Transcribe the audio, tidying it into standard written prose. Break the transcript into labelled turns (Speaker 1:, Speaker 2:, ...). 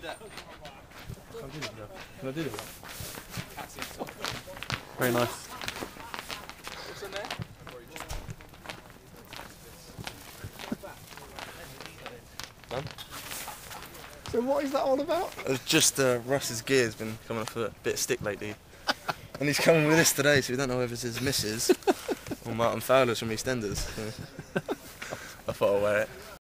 Speaker 1: Can I do that? Very nice. Done?
Speaker 2: So what is that all about?
Speaker 3: It's just Russ's gear's been coming off a bit of stick lately. And he's coming with us today, so we don't know whether it's his missus or Martin Fowler's from EastEnders. So I thought I'd wear it.